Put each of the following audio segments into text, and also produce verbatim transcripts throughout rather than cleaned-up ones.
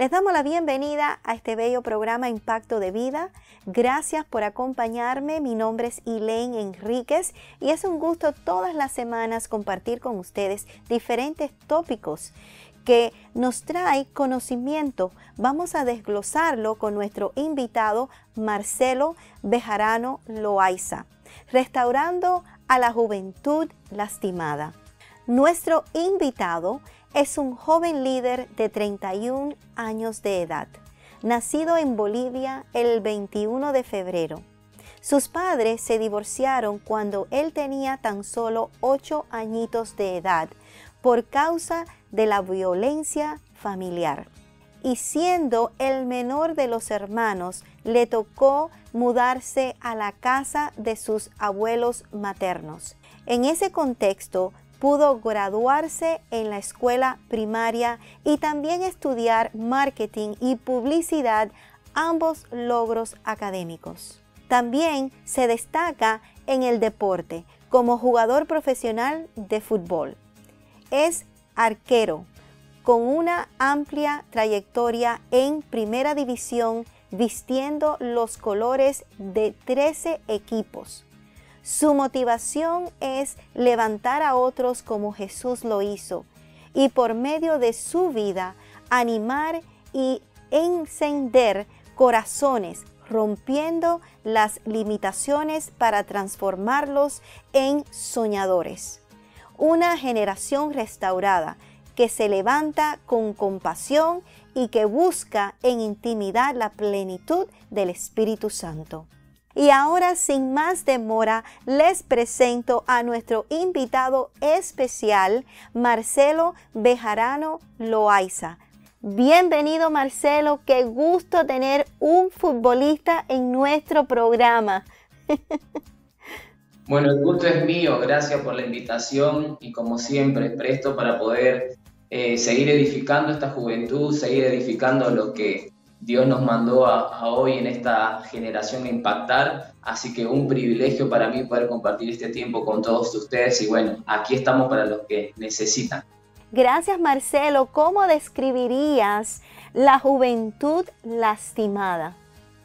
Les damos la bienvenida a este bello programa Impacto de Vida. Gracias por acompañarme. Mi nombre es Elaine Enríquez y es un gusto todas las semanas compartir con ustedes diferentes tópicos que nos trae conocimiento. Vamos a desglosarlo con nuestro invitado Marcelo Bejarano Loaiza, restaurando a la juventud lastimada. Nuestro invitado es un joven líder de treinta y un años de edad, nacido en Bolivia el veintiuno de febrero. Sus padres se divorciaron cuando él tenía tan solo ocho añitos de edad por causa de la violencia familiar. Y siendo el menor de los hermanos, le tocó mudarse a la casa de sus abuelos maternos. En ese contexto, pudo graduarse en la escuela primaria y también estudiar marketing y publicidad, ambos logros académicos. También se destaca en el deporte como jugador profesional de fútbol. Es arquero con una amplia trayectoria en primera división, vistiendo los colores de trece equipos. Su motivación es levantar a otros como Jesús lo hizo y por medio de su vida animar y encender corazones, rompiendo las limitaciones para transformarlos en soñadores. Una generación restaurada que se levanta con compasión y que busca en intimidad la plenitud del Espíritu Santo. Y ahora, sin más demora, les presento a nuestro invitado especial, Marcelo Bejarano Loaiza. Bienvenido, Marcelo. Qué gusto tener un futbolista en nuestro programa. Bueno, el gusto es mío. Gracias por la invitación y, como siempre, presto para poder eh, seguir edificando esta juventud, seguir edificando lo que Dios nos mandó a, a hoy en esta generación a impactar, así que un privilegio para mí poder compartir este tiempo con todos ustedes y bueno, aquí estamos para los que necesitan. Gracias, Marcelo. ¿Cómo describirías la juventud lastimada?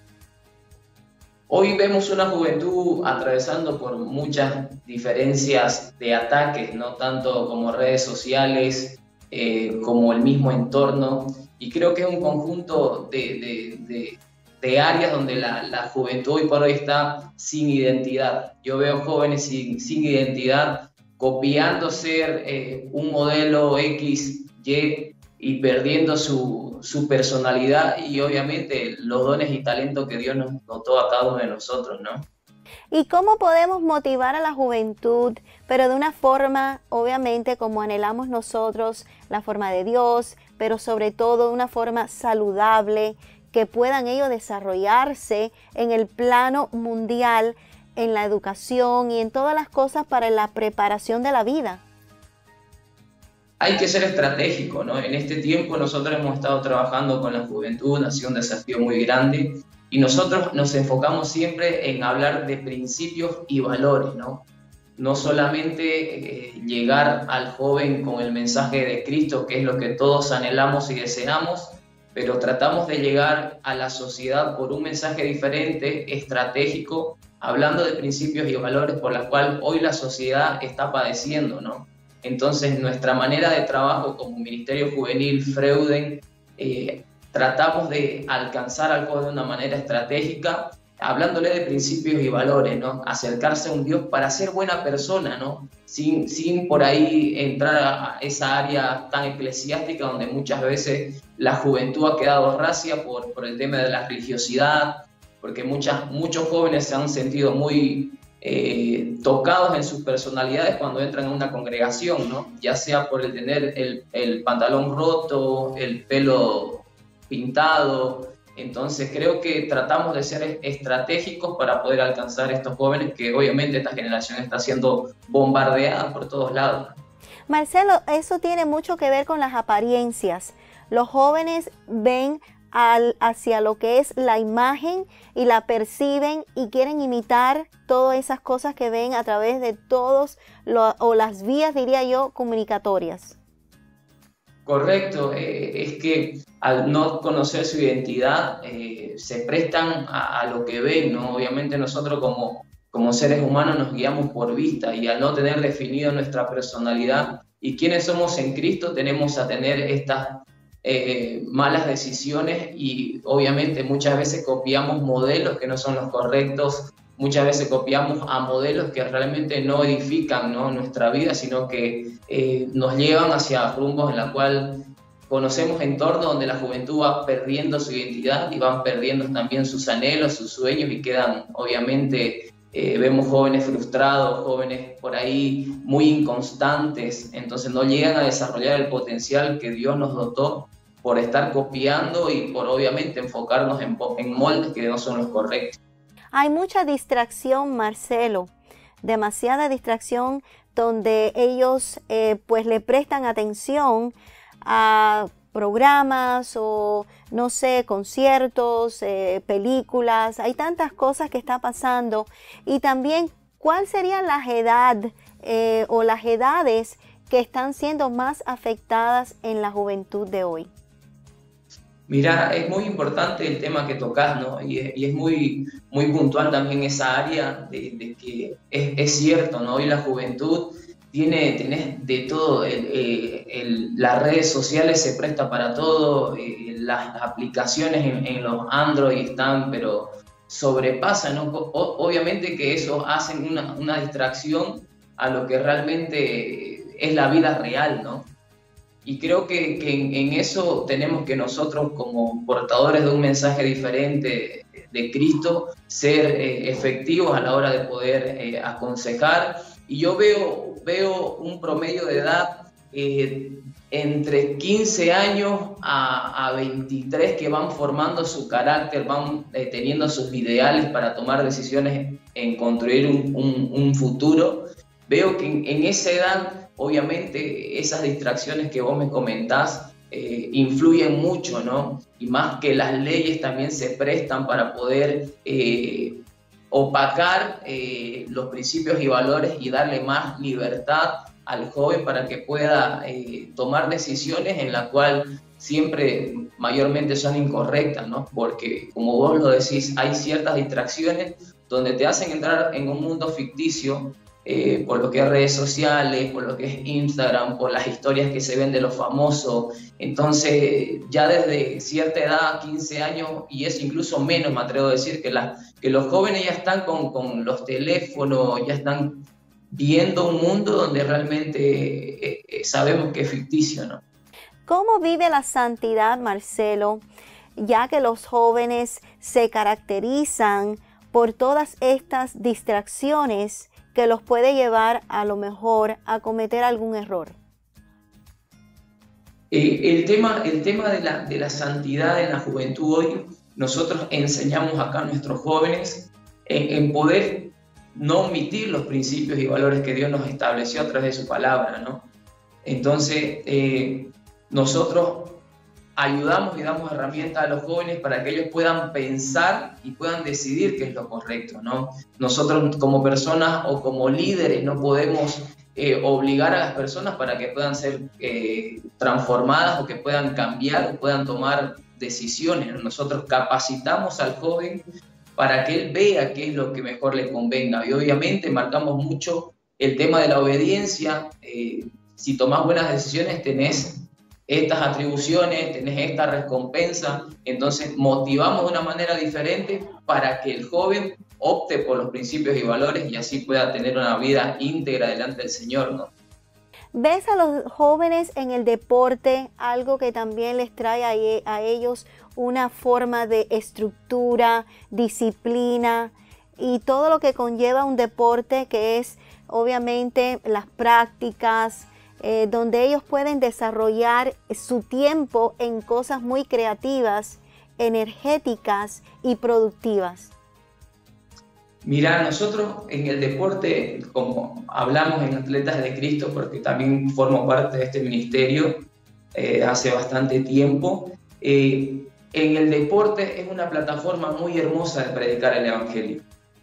Hoy vemos una juventud atravesando por muchas diferencias de ataques, no tanto como redes sociales, eh, como el mismo entorno. Y creo que es un conjunto de, de, de, de áreas donde la, la juventud hoy por hoy está sin identidad. Yo veo jóvenes sin, sin identidad copiando ser eh, un modelo X, Y y perdiendo su, su personalidad y obviamente los dones y talentos que Dios nos dotó a cada uno de nosotros, ¿no? ¿Y cómo podemos motivar a la juventud, pero de una forma, obviamente, como anhelamos nosotros, la forma de Dios, pero sobre todo de una forma saludable, que puedan ellos desarrollarse en el plano mundial, en la educación y en todas las cosas para la preparación de la vida? Hay que ser estratégico, ¿no? En este tiempo nosotros hemos estado trabajando con la juventud, ha sido un desafío muy grande. Y nosotros nos enfocamos siempre en hablar de principios y valores, ¿no? No solamente eh, llegar al joven con el mensaje de Cristo, que es lo que todos anhelamos y deseamos, pero tratamos de llegar a la sociedad por un mensaje diferente, estratégico, hablando de principios y valores por los cuales hoy la sociedad está padeciendo, ¿no? Entonces, nuestra manera de trabajo como Ministerio Juvenil Freuden, eh, tratamos de alcanzar al joven de una manera estratégica, hablándole de principios y valores, ¿no? Acercarse a un Dios para ser buena persona, ¿no? Sin, sin por ahí entrar a esa área tan eclesiástica donde muchas veces la juventud ha quedado racia por, por el tema de la religiosidad, porque muchas, muchos jóvenes se han sentido muy eh, tocados en sus personalidades cuando entran en una congregación, ¿no? Ya sea por el tener el, el pantalón roto, el pelo pintado. Entonces creo que tratamos de ser estratégicos para poder alcanzar a estos jóvenes que obviamente esta generación está siendo bombardeada por todos lados. Marcelo, eso tiene mucho que ver con las apariencias. Los jóvenes ven al, hacia lo que es la imagen y la perciben y quieren imitar todas esas cosas que ven a través de todos lo, o las vías, diría yo, comunicatorias. Correcto, eh, es que al no conocer su identidad eh, se prestan a, a lo que ven, ¿no? Obviamente nosotros como, como seres humanos nos guiamos por vista y al no tener definido nuestra personalidad y quiénes somos en Cristo, tenemos a tener estas eh, malas decisiones y obviamente muchas veces copiamos modelos que no son los correctos, muchas veces copiamos a modelos que realmente no edifican, ¿no?, nuestra vida, sino que eh, nos llevan hacia rumbos en la cual conocemos entornos donde la juventud va perdiendo su identidad y van perdiendo también sus anhelos, sus sueños y quedan, obviamente, eh, vemos jóvenes frustrados, jóvenes por ahí muy inconstantes, entonces no llegan a desarrollar el potencial que Dios nos dotó por estar copiando y por, obviamente, enfocarnos en, en moldes que no son los correctos. Hay mucha distracción, Marcelo, demasiada distracción donde ellos eh, pues le prestan atención a programas o no sé, conciertos, eh, películas. Hay tantas cosas que está pasando y también cuál sería la edad eh, o las edades que están siendo más afectadas en la juventud de hoy. Mira, es muy importante el tema que tocas, ¿no? Y es, y es muy, muy puntual también esa área de, de que es, es cierto, ¿no? Hoy la juventud tiene, tenés de todo, el, el, el, las redes sociales se presta para todo, eh, las aplicaciones en, en los Android están, pero sobrepasan, ¿no? O, obviamente que eso hacen una, una distracción a lo que realmente es la vida real, ¿no? Y creo que, que en, en eso tenemos que nosotros, como portadores de un mensaje diferente de Cristo, ser eh, efectivos a la hora de poder eh, aconsejar. Y yo veo, veo un promedio de edad eh, entre quince años a, a veintitrés que van formando su carácter, van eh, teniendo sus ideales para tomar decisiones en construir un, un, un futuro. Veo que en, en esa edad, obviamente, esas distracciones que vos me comentás eh, influyen mucho, ¿no? Y más que las leyes también se prestan para poder eh, opacar eh, los principios y valores y darle más libertad al joven para que pueda eh, tomar decisiones en las cuales siempre mayormente son incorrectas, ¿no? Porque, como vos lo decís, hay ciertas distracciones donde te hacen entrar en un mundo ficticio, Eh, por lo que es redes sociales, por lo que es Instagram, por las historias que se ven de los famosos. Entonces, ya desde cierta edad, quince años, y es incluso menos, me atrevo a decir, que, la, que los jóvenes ya están con, con los teléfonos, ya están viendo un mundo donde realmente eh, sabemos que es ficticio, ¿no? ¿Cómo vive la santidad, Marcelo, ya que los jóvenes se caracterizan por todas estas distracciones que los puede llevar a lo mejor a cometer algún error? Eh, el tema, el tema de, la, de la santidad en la juventud hoy, nosotros enseñamos acá a nuestros jóvenes en, en poder no omitir los principios y valores que Dios nos estableció a través de su palabra, ¿no? Entonces, eh, nosotros ayudamos y damos herramientas a los jóvenes para que ellos puedan pensar y puedan decidir qué es lo correcto, ¿no? Nosotros como personas o como líderes no podemos eh, obligar a las personas para que puedan ser eh, transformadas o que puedan cambiar o puedan tomar decisiones. Nosotros capacitamos al joven para que él vea qué es lo que mejor le convenga y obviamente marcamos mucho el tema de la obediencia. Eh, si tomás buenas decisiones tenés estas atribuciones, tenés esta recompensa, entonces motivamos de una manera diferente para que el joven opte por los principios y valores y así pueda tener una vida íntegra delante del Señor, ¿no? ¿Ves a los jóvenes en el deporte algo que también les trae a, a ellos una forma de estructura, disciplina y todo lo que conlleva un deporte, que es obviamente las prácticas, Eh, donde ellos pueden desarrollar su tiempo en cosas muy creativas, energéticas y productivas? Mira, nosotros en el deporte, como hablamos en Atletas de Cristo, porque también formo parte de este ministerio eh, hace bastante tiempo, eh, en el deporte es una plataforma muy hermosa de predicar el Evangelio.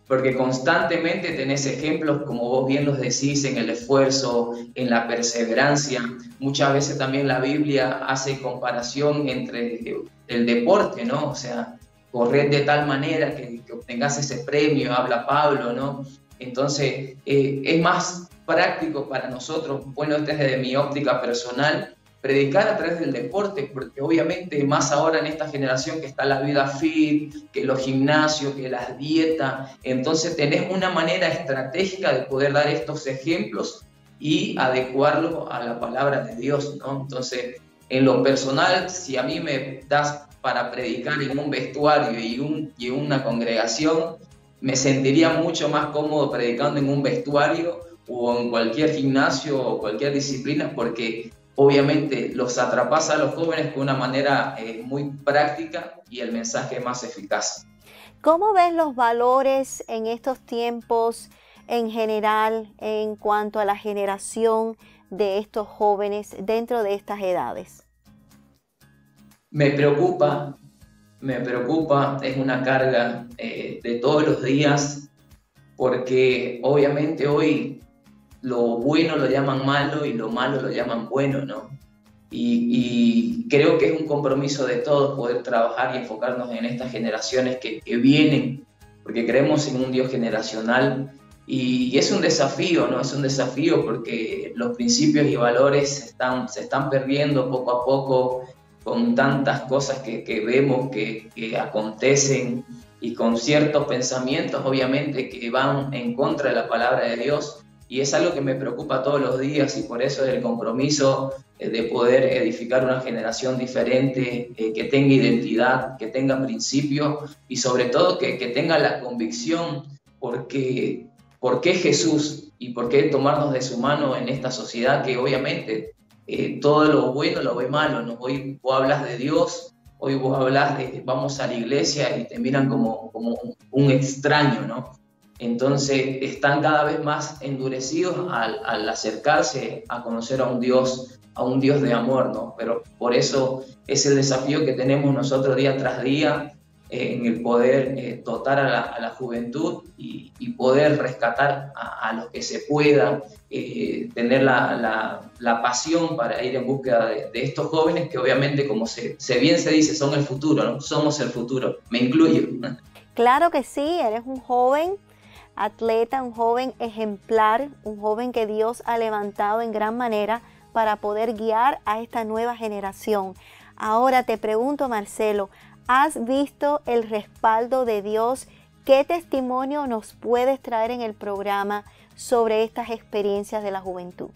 porque constantemente tenés ejemplos, como vos bien los decís, en el esfuerzo, en la perseverancia. Muchas veces también la Biblia hace comparación entre el deporte, ¿no? O sea, correr de tal manera que, que obtengas ese premio, habla Pablo, ¿no? Entonces, eh, es más práctico para nosotros, bueno, este es desde mi óptica personal, predicar a través del deporte, porque obviamente más ahora en esta generación que está la vida fit, que los gimnasios, que las dietas, entonces tenés una manera estratégica de poder dar estos ejemplos y adecuarlo a la palabra de Dios, ¿no? Entonces, en lo personal, si a mí me das para predicar en un vestuario y, un, y una congregación, me sentiría mucho más cómodo predicando en un vestuario o en cualquier gimnasio o cualquier disciplina, porque obviamente los atrapas a los jóvenes con una manera eh, muy práctica y el mensaje más eficaz. ¿Cómo ves los valores en estos tiempos en general en cuanto a la generación de estos jóvenes dentro de estas edades? Me preocupa, me preocupa, es una carga eh, de todos los días, porque obviamente hoy lo bueno lo llaman malo y lo malo lo llaman bueno, ¿no? Y, y creo que es un compromiso de todos poder trabajar y enfocarnos en estas generaciones que, que vienen, porque creemos en un Dios generacional y, y es un desafío, ¿no? Es un desafío porque los principios y valores se están, se están perdiendo poco a poco con tantas cosas que, que vemos que, que acontecen y con ciertos pensamientos, obviamente, que van en contra de la palabra de Dios. Y es algo que me preocupa todos los días y por eso es el compromiso de poder edificar una generación diferente, eh, que tenga identidad, que tenga principios y sobre todo que, que tenga la convicción porque, por qué Jesús y por qué tomarnos de su mano en esta sociedad que obviamente eh, todo lo bueno lo ve malo, ¿no? Hoy vos hablas de Dios, hoy vos hablas de vamos a la iglesia y te miran como, como un extraño, ¿no? Entonces están cada vez más endurecidos al, al acercarse a conocer a un Dios, a un Dios de amor, ¿no? Pero por eso es el desafío que tenemos nosotros día tras día eh, en el poder eh, dotar a la, a la juventud y, y poder rescatar a, a los que se pueda, eh, tener la, la, la pasión para ir en búsqueda de, de estos jóvenes que obviamente, como se, se bien se dice, son el futuro, ¿no? Somos el futuro, me incluyo. Claro que sí, eres un joven atleta, un joven ejemplar, un joven que Dios ha levantado en gran manera para poder guiar a esta nueva generación. Ahora te pregunto, Marcelo, ¿has visto el respaldo de Dios? ¿Qué testimonio nos puedes traer en el programa sobre estas experiencias de la juventud?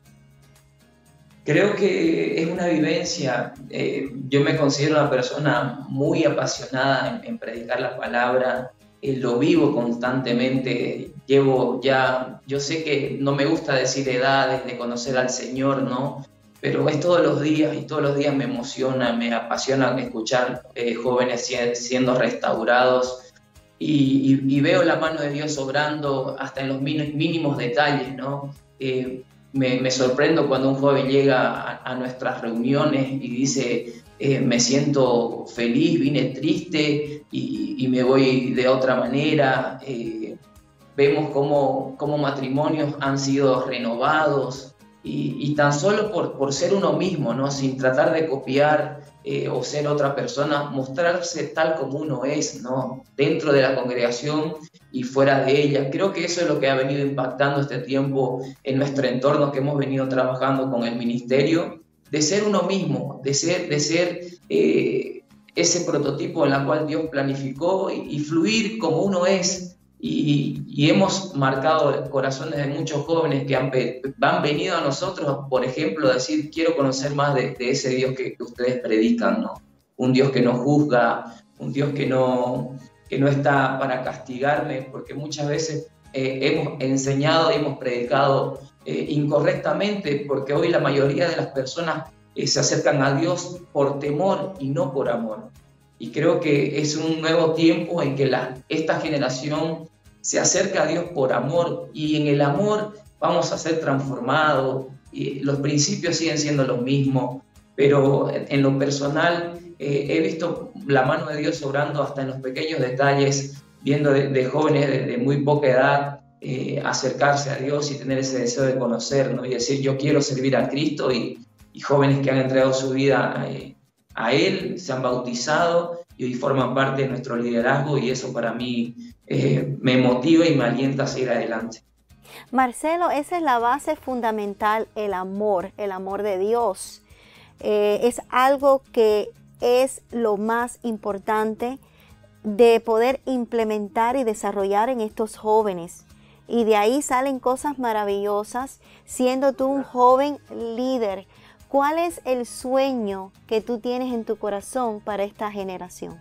Creo que es una vivencia. Eh, yo me considero una persona muy apasionada en, en predicar la palabra. Eh, lo vivo constantemente, llevo ya, yo sé que no me gusta decir edades de conocer al Señor, ¿no? Pero es todos los días y todos los días me emociona, me apasiona escuchar eh, jóvenes siendo restaurados y, y, y veo la mano de Dios obrando hasta en los mínimos detalles, ¿no? Eh, me, me sorprendo cuando un joven llega a, a nuestras reuniones y dice, eh, me siento feliz, vine triste y, y me voy de otra manera. Eh, vemos cómo, cómo matrimonios han sido renovados y, y tan solo por, por ser uno mismo, ¿no? Sin tratar de copiar eh, o ser otra persona, mostrarse tal como uno es, ¿no? Dentro de la congregación y fuera de ella. Creo que eso es lo que ha venido impactando este tiempo en nuestro entorno que hemos venido trabajando con el ministerio, de ser uno mismo, de ser, de ser eh, ese prototipo en el cual Dios planificó y, y fluir como uno es. Y, y hemos marcado corazones de muchos jóvenes que han, han venido a nosotros, por ejemplo, a decir, quiero conocer más de, de ese Dios que, que ustedes predican, ¿no? Un Dios que no juzga, un Dios que no, que no está para castigarme, porque muchas veces eh, hemos enseñado y hemos predicado eh, incorrectamente, porque hoy la mayoría de las personas eh, se acercan a Dios por temor y no por amor. Y creo que es un nuevo tiempo en que la, esta generación se acerca a Dios por amor y en el amor vamos a ser transformados. Y los principios siguen siendo los mismos, pero en, en lo personal eh, he visto la mano de Dios obrando hasta en los pequeños detalles viendo de, de jóvenes de, de muy poca edad eh, acercarse a Dios y tener ese deseo de conocer, ¿no? Y decir, yo quiero servir a Cristo, y, y jóvenes que han entregado su vida a, a Él, se han bautizado y hoy forman parte de nuestro liderazgo, y eso para mí eh, me motiva y me alienta a seguir adelante. Marcelo, esa es la base fundamental, el amor, el amor de Dios. Eh, es algo que es lo más importante de poder implementar y desarrollar en estos jóvenes. Y de ahí salen cosas maravillosas, siendo tú un joven líder. ¿Cuál es el sueño que tú tienes en tu corazón para esta generación?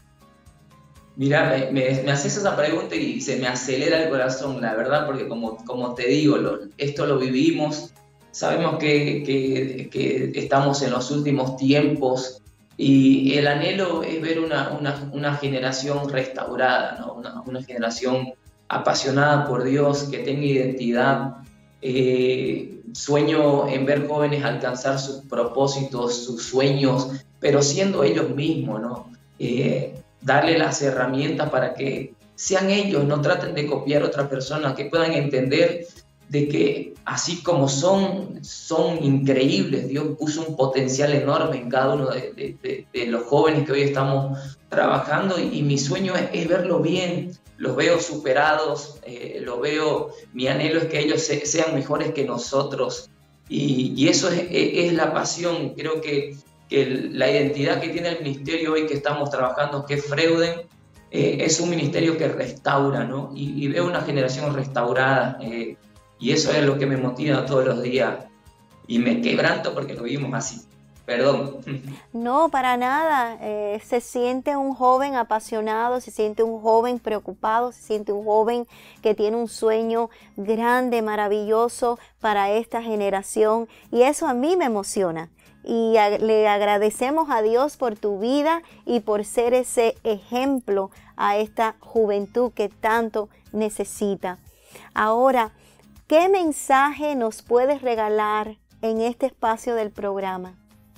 Mira, me, me, me haces esa pregunta y se me acelera el corazón, la verdad, porque como, como te digo, lo, esto lo vivimos, sabemos que, que, que estamos en los últimos tiempos, y el anhelo es ver una, una, una generación restaurada, ¿no? una, una generación apasionada por Dios, que tenga identidad. Eh, sueño en ver jóvenes alcanzar sus propósitos, sus sueños, pero siendo ellos mismos, ¿no? Eh, darle las herramientas para que sean ellos, no traten de copiar a otra persona, que puedan entender de que así como son, son increíbles. Dios puso un potencial enorme en cada uno de, de, de, de los jóvenes que hoy estamos trabajando, y, y mi sueño es, es verlo bien. Los veo superados, eh, lo veo, mi anhelo es que ellos se, sean mejores que nosotros, y, y eso es, es la pasión. Creo que, que la identidad que tiene el ministerio hoy que estamos trabajando, que es Freuden, eh, es un ministerio que restaura, ¿no? Y, y veo una generación restaurada, eh, y eso es lo que me motiva todos los días, y me quebranto porque lo vivimos así. Perdón. No, para nada. Eh, se siente un joven apasionado, se siente un joven preocupado, se siente un joven que tiene un sueño grande, maravilloso para esta generación, y eso a mí me emociona. Y a, le agradecemos a Dios por tu vida y por ser ese ejemplo a esta juventud que tanto necesita. Ahora, ¿qué mensaje nos puedes regalar en este espacio del programa?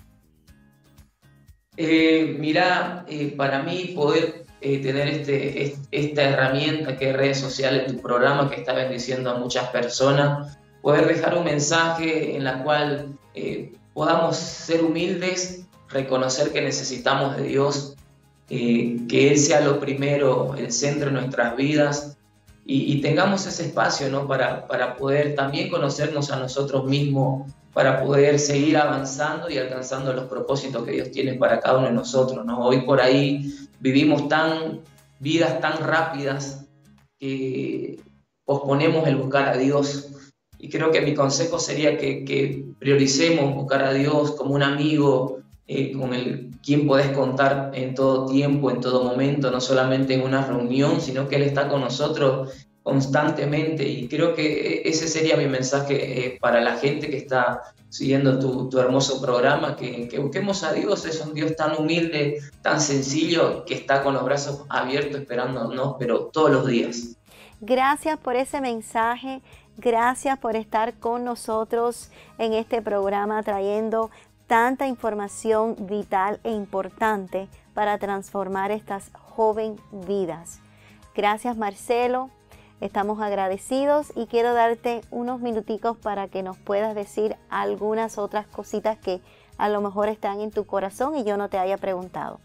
Eh, mira, eh, para mí poder eh, tener este, este, esta herramienta que es redes sociales, tu programa que está bendiciendo a muchas personas, poder dejar un mensaje en la cual eh, podamos ser humildes, reconocer que necesitamos de Dios, eh, que Él sea lo primero, el centro de nuestras vidas, y, y tengamos ese espacio, ¿no? para, para poder también conocernos a nosotros mismos, para poder seguir avanzando y alcanzando los propósitos que Dios tiene para cada uno de nosotros, ¿no? Hoy por ahí vivimos tan, vidas tan rápidas que posponemos el buscar a Dios, y creo que mi consejo sería que, que prioricemos buscar a Dios como un amigo, eh, con el quien podés contar en todo tiempo, en todo momento, no solamente en una reunión, sino que Él está con nosotros constantemente. Y creo que ese sería mi mensaje eh, para la gente que está siguiendo tu, tu hermoso programa, que, que busquemos a Dios. Es un Dios tan humilde, tan sencillo, que está con los brazos abiertos esperándonos, pero todos los días. Gracias por ese mensaje, gracias por estar con nosotros en este programa trayendo tanta información vital e importante para transformar estas jóvenes vidas. Gracias, Marcelo. Estamos agradecidos y quiero darte unos minuticos para que nos puedas decir algunas otras cositas que a lo mejor están en tu corazón y yo no te haya preguntado.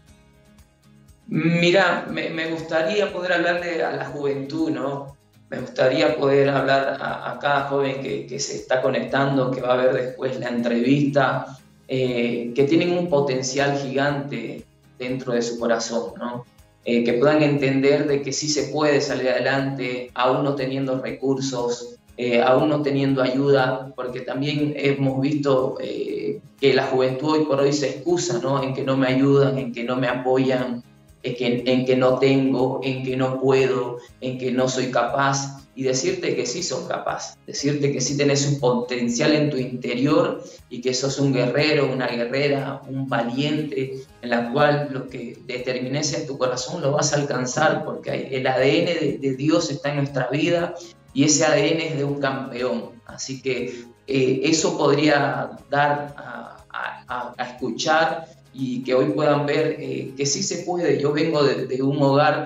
Mira, me, me gustaría poder hablarle a la juventud, ¿no? Me gustaría poder hablar a, a cada joven que, que se está conectando, que va a ver después la entrevista, eh, que tienen un potencial gigante dentro de su corazón, ¿no? Eh, que puedan entender de que sí se puede salir adelante, aún no teniendo recursos, eh, aún no teniendo ayuda, porque también hemos visto eh, que la juventud hoy por hoy se excusa, ¿no? En que no me ayudan, en que no me apoyan, en que, en que no tengo, en que no puedo, en que no soy capaz, y decirte que sí sos capaz, decirte que sí tenés un potencial en tu interior y que sos un guerrero, una guerrera, un valiente, en la cual lo que determines en tu corazón lo vas a alcanzar, porque hay, el A D N de, de Dios está en nuestra vida y ese A D N es de un campeón. Así que eh, eso podría dar a, a, a escuchar y que hoy puedan ver eh, que sí se puede. Yo vengo de, de un hogar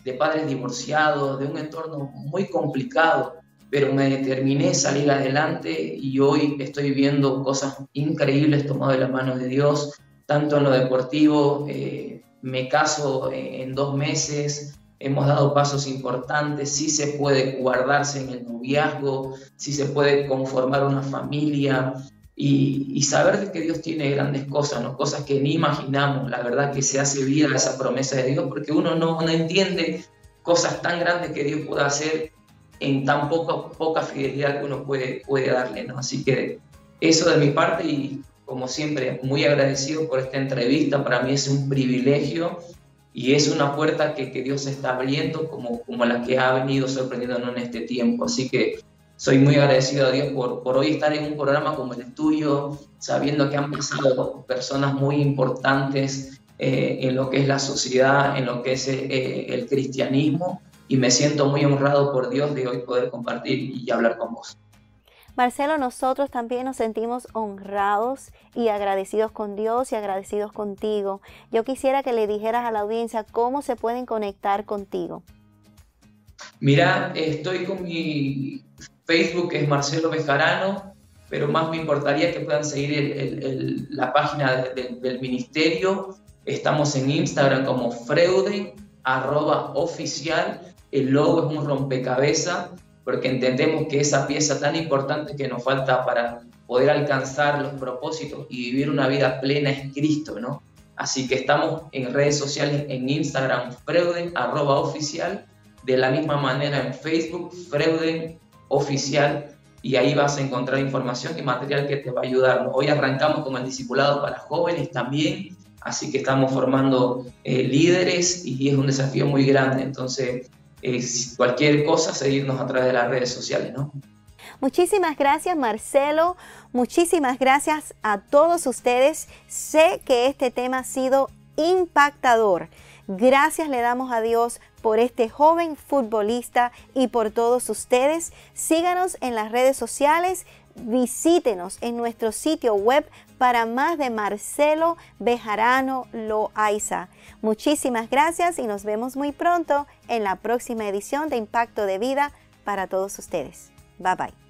de padres divorciados, de un entorno muy complicado, pero me determiné a salir adelante y hoy estoy viendo cosas increíbles tomado de la mano de Dios, tanto en lo deportivo, eh, me caso en dos meses, hemos dado pasos importantes, sí se puede guardarse en el noviazgo, sí se puede conformar una familia y, y saber de que Dios tiene grandes cosas, ¿no? Cosas que ni imaginamos, la verdad que se hace vida esa promesa de Dios porque uno no, no entiende cosas tan grandes que Dios puede hacer en tan poca, poca fidelidad que uno puede, puede darle, ¿no? Así que eso de mi parte y como siempre muy agradecido por esta entrevista, para mí es un privilegio y es una puerta que, que Dios está abriendo como, como la que ha venido sorprendiéndonos en este tiempo. Así que soy muy agradecido a Dios por, por hoy estar en un programa como el tuyo, sabiendo que han pasado personas muy importantes eh, en lo que es la sociedad, en lo que es eh, el cristianismo, y me siento muy honrado por Dios de hoy poder compartir y hablar con vos. Marcelo, nosotros también nos sentimos honrados y agradecidos con Dios y agradecidos contigo. Yo quisiera que le dijeras a la audiencia cómo se pueden conectar contigo. Mira, estoy con mi Facebook, que es Marcelo Bejarano, pero más me importaría que puedan seguir el, el, el, la página de, de, del ministerio. Estamos en Instagram como Freuden, arroba oficial. El logo es un rompecabezas, porque entendemos que esa pieza tan importante que nos falta para poder alcanzar los propósitos y vivir una vida plena es Cristo, ¿no? Así que estamos en redes sociales, en Instagram, Freuden, arroba oficial, de la misma manera en Facebook, Freuden oficial, y ahí vas a encontrar información y material que te va a ayudar, ¿no? Hoy arrancamos con el discipulado para jóvenes también, así que estamos formando eh, líderes y es un desafío muy grande, entonces Eh, cualquier cosa, seguirnos a través de las redes sociales, ¿no? Muchísimas gracias, Marcelo. Muchísimas gracias a todos ustedes. Sé que este tema ha sido impactador. Gracias le damos a Dios por este joven futbolista y por todos ustedes. Síganos en las redes sociales. Visítenos en nuestro sitio web para más de Marcelo Bejarano Loaiza. Muchísimas gracias y nos vemos muy pronto en la próxima edición de Impacto de Vida para todos ustedes. Bye bye.